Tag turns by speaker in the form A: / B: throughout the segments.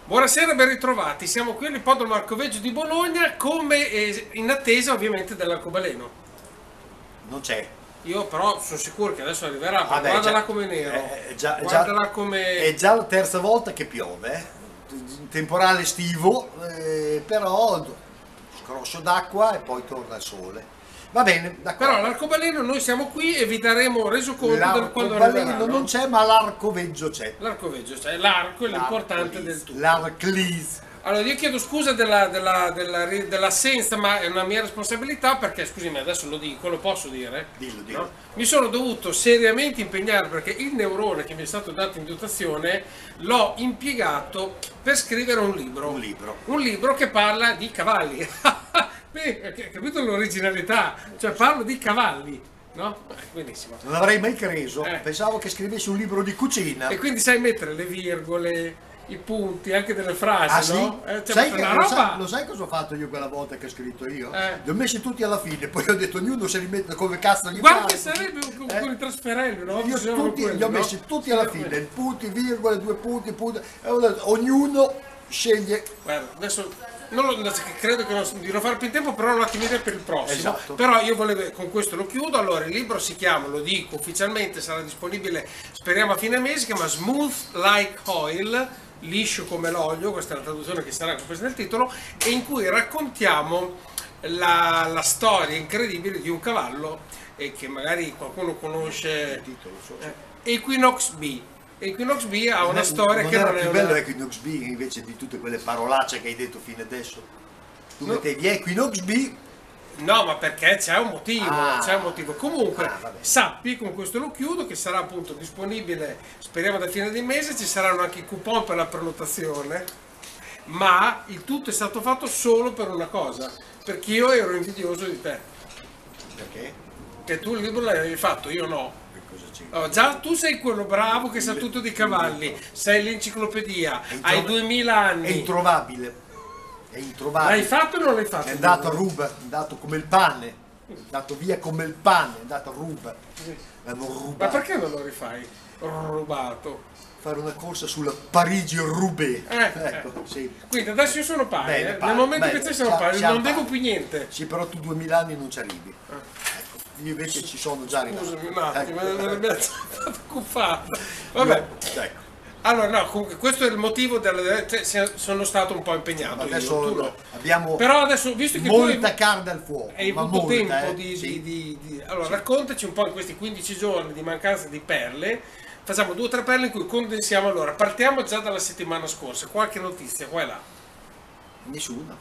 A: Buonasera, ben ritrovati. Siamo qui all'ippodromo Arcoveggio di Bologna, come in attesa ovviamente dell'arcobaleno.
B: Non c'è.
A: Io però sono sicuro che adesso arriverà, perché
B: Vabbè,
A: guardala
B: già,
A: come nero.
B: già,
A: come...
B: è già la terza volta che piove, temporale estivo, però scroscio d'acqua e poi torna il sole. Va bene, d'accordo.
A: Però l'arcobaleno noi siamo qui e vi daremo resoconto del quando
B: L'arcobaleno
A: arriverà, no?
B: non c'è, ma l'arcoveggio c'è.
A: L'arcoveggio, cioè l'arco è l'importante del tutto.
B: L'arclis.
A: Allora, io chiedo scusa dell'assenza, ma è una mia responsabilità perché, scusami, adesso lo dico, lo posso dire?
B: Dillo.
A: No? Mi sono dovuto seriamente impegnare perché il neurone che mi è stato dato in dotazione l'ho impiegato per scrivere un libro. Un libro che parla di cavalli. Beh, capito l'originalità? Cioè parlo di cavalli. No? Benissimo.
B: Non avrei mai creso, pensavo che scrivessi un libro di cucina.
A: E quindi sai mettere le virgole, i punti, anche delle frasi,
B: Ah,
A: no?
B: sì?
A: Cioè,
B: Lo sai cosa ho fatto io quella volta che ho scritto io? Li ho
A: Eh.
B: messi tutti alla fine, poi ho detto ognuno se li mette come cazzo gli
A: Guarda
B: pare.
A: che sarebbe con i trasferelli, no?
B: Io li ho messi tutti alla fine, punti, virgole, due punti, punti, e ho detto, ognuno sceglie.
A: Guarda, adesso credo che di non fare più in tempo, però un attimino per il prossimo.
B: Esatto.
A: Però io volevo, con questo lo chiudo. Allora, il libro si chiama, lo dico ufficialmente, sarà disponibile speriamo a fine mese, si chiama Smooth Like Oil, liscio come l'olio, questa è la traduzione che sarà compresa nel titolo, e in cui raccontiamo la storia incredibile di un cavallo che magari qualcuno conosce, Equinox B. Equinox B ha una storia che
B: non
A: non
B: era
A: è
B: più
A: una...
B: bello Equinox B invece di tutte quelle parolacce che hai detto fino adesso. Tu mettevi Equinox B.
A: No, ma perché c'è un motivo, c'è un motivo. Comunque,
B: vabbè.
A: sappi, con questo lo chiudo, che sarà appunto disponibile, speriamo da fine del mese, ci saranno anche i coupon per la prenotazione, ma il tutto è stato fatto solo per una cosa, perché io ero invidioso di te,
B: Perché?
A: che tu il libro l'avevi fatto, io no.
B: Che cosa c'è?
A: Oh, già tu sei quello bravo che sa tutto di cavalli, sei l'enciclopedia, hai 2000
B: È
A: anni.
B: introvabile. È introvabile.
A: L'hai fatto o non l'hai fatto?
B: È andato a ruba, è andato come il pane, è andato via come il pane, è andato a ruba. L'hanno
A: Ma
B: rubato.
A: perché non lo rifai? Rubato.
B: Fare una corsa sulla Parigi-Roubaix.
A: Ecco.
B: Sì.
A: Quindi adesso io sono pari,
B: Bene, pari,
A: nel momento
B: bene.
A: che te sono pari,
B: Siamo
A: non devo
B: pari.
A: più niente.
B: Sì, però tu 2000 anni non ci arrivi. Ecco, io invece ci sono già arrivato.
A: Scusami un attimo,
B: Ecco.
A: non abbiamo fatto cuffata. Vabbè,
B: Ecco.
A: allora no, comunque questo è il motivo sono stato un po' impegnato io,
B: Adesso
A: tu no.
B: abbiamo
A: Però adesso, visto che
B: molta
A: tu
B: carne al fuoco.
A: hai
B: ma
A: avuto
B: molta,
A: tempo allora raccontaci un po' in questi 15 giorni di mancanza di perle, facciamo 2 o 3 perle in cui condensiamo. Allora, partiamo già dalla settimana scorsa, qualche notizia qua e là.
B: Nessuna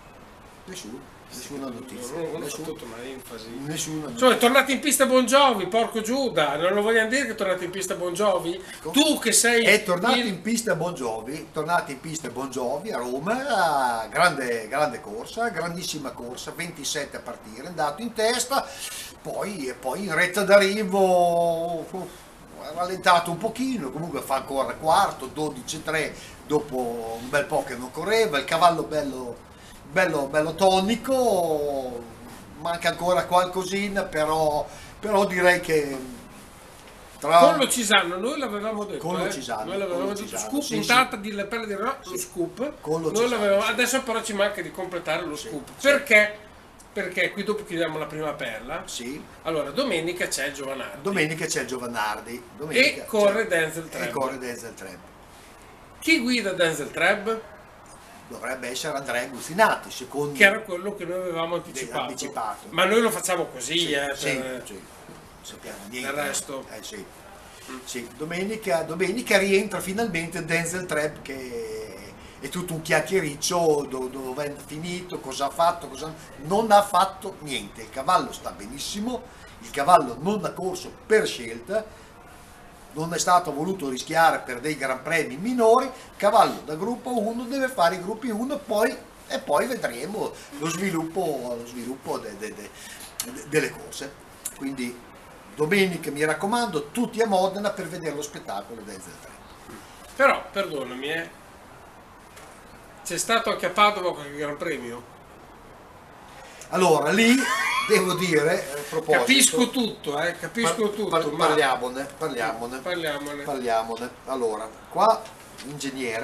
B: notizia.
A: Non ho fatto una enfasi.
B: Nessuna
A: Insomma,
B: notizia.
A: è tornato in pista Bon Jovi, porco Giuda, non lo vogliamo dire che è tornato in pista Bon Jovi? Tu che sei...
B: È tornato in pista Bon Jovi, a Roma, grande corsa, grandissima corsa, 27 a partire, è andato in testa, poi in retta d'arrivo ha rallentato un pochino, comunque fa ancora quarto, 12,3 dopo un bel po' che non correva, il cavallo bello tonico, manca ancora qualcosina, però direi che
A: Con lo Cisano, noi l'avevamo detto,
B: Con lo Cisano,
A: noi l'avevamo
B: con lo
A: detto,
B: Cisano,
A: scoop,
B: sì,
A: puntata di Le Perle di Roma, lo scoop,
B: Con lo
A: noi
B: Cisano,
A: l'avevamo,
B: sì.
A: adesso però ci manca di completare lo scoop,
B: sì.
A: perché? Perché qui dopo chiudiamo la prima perla,
B: sì.
A: allora domenica c'è il Giovanardi,
B: Domenica c'è il Giovanardi.
A: e corre Denzel Treb.
B: E corre Denzel Treb.
A: Chi guida Denzel Treb?
B: Dovrebbe essere Andrea Guzzinati, secondo
A: Che era quello che noi avevamo anticipato. Ma noi lo facciamo così,
B: sì,
A: per...
B: sì. Sappiamo niente.
A: Del resto.
B: Sì. Sì. Domenica rientra finalmente Denzel Treb, che è tutto un chiacchiericcio dove è finito, cosa ha fatto, non ha fatto niente. Il cavallo sta benissimo, il cavallo non ha corso per scelta, non è stato voluto rischiare per dei gran premi minori. Il cavallo da gruppo 1 deve fare i gruppi 1 e poi vedremo lo sviluppo delle corse. Quindi domenica, mi raccomando, tutti a Modena per vedere lo spettacolo Denzel Treb.
A: Però, perdonami, c'è stato anche a Padova qualche gran premio?
B: Allora, lì devo dire, a proposito,
A: Capisco tutto, capisco tutto, ma
B: parliamone.
A: parliamone.
B: Allora, qua l'ingegnere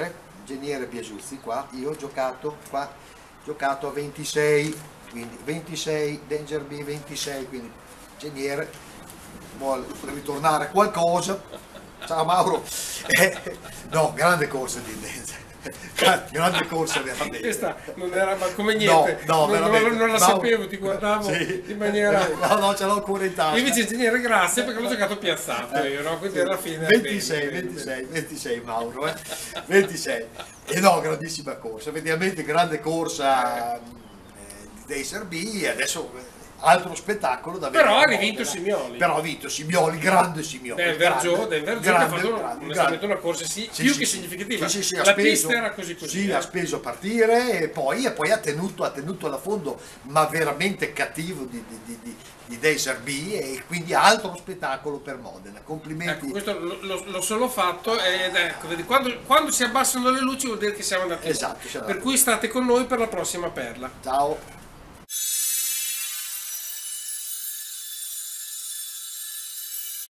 B: Geniere Biasuzzi qua, io ho giocato qua, giocato a 26, quindi 26, Danger B 26, quindi Geniere vuole ritornare qualcosa. Ciao Mauro. No, grande corsa di Danger. Grande corsa veramente.
A: Questa non era ma come niente,
B: No, veramente.
A: non la
B: Mauro,
A: sapevo, ti guardavo
B: sì.
A: in maniera...
B: No, ce l'ho ancora in tasca.
A: Io invece ingegnere grazie perché l'ho giocato piazzato io, no? Quindi alla fine...
B: 26 Mauro, 26. E no, grandissima corsa, effettivamente grande corsa dei Serbi, e adesso altro spettacolo da
A: Però ha
B: vedere.
A: rivinto Simioli.
B: Però ha vinto Simioli, grande Simioli.
A: Denver Joe che ha fatto onestamente
B: grande.
A: una corsa più
B: Sì,
A: che
B: sì,
A: significativa.
B: sì,
A: La pista era così così.
B: Sì, ha speso a partire e poi ha tenuto alla fondo, ma veramente cattivo di dei Serbi, e quindi altro spettacolo per Modena. Complimenti.
A: Ecco, questo l'ho solo fatto ed ecco, vedi, quando si abbassano le luci vuol dire che siamo andati.
B: Esatto,
A: Per cui state con noi per la prossima perla.
B: Ciao.